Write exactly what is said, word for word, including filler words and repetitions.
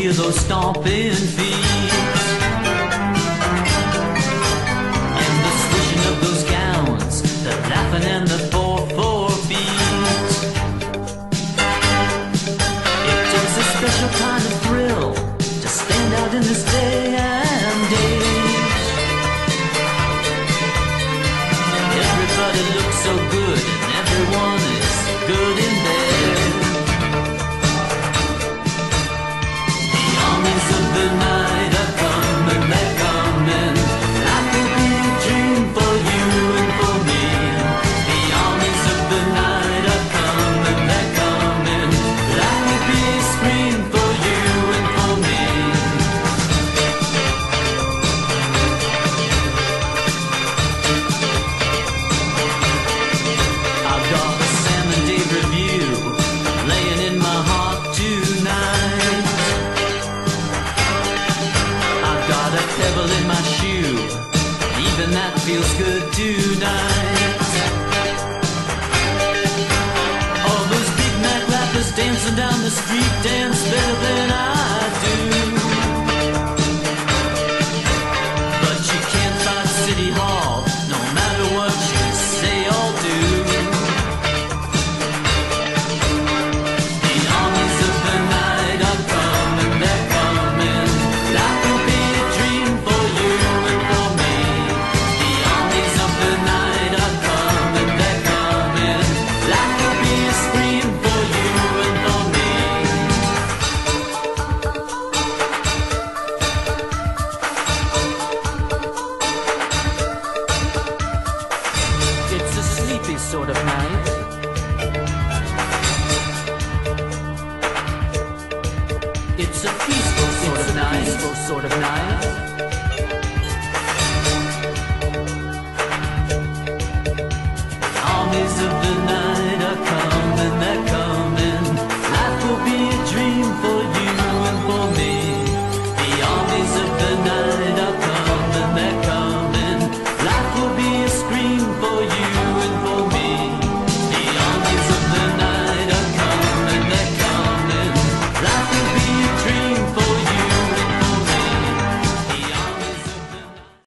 hear those stomping feet and the swishing of those gowns, the laughing and the four four beat. It takes a special kind of thrill to stand out in this day and date. Everybody looks so good and everyone is good in bed. The armies of the night are coming, they're coming. Life will be a dream for you and for me. The armies of the night are coming, they're coming. Life will be a scream for you and for me. I've got a Sam and Dave review laying in my heart tonight. I've got a pebble in my shoe, even that feels good tonight. All those big Mac rappers dancing down the street dance better than I do. But you can't fight City Hall, no matter what you say or do. The armies of the night are coming, they're coming. Life will be a dream for you and for me. The armies of the night are coming, they're coming. Life will be a scream for you and for me. It's a sleepy sort of night. It's a peaceful sort of night. Peaceful sort of night.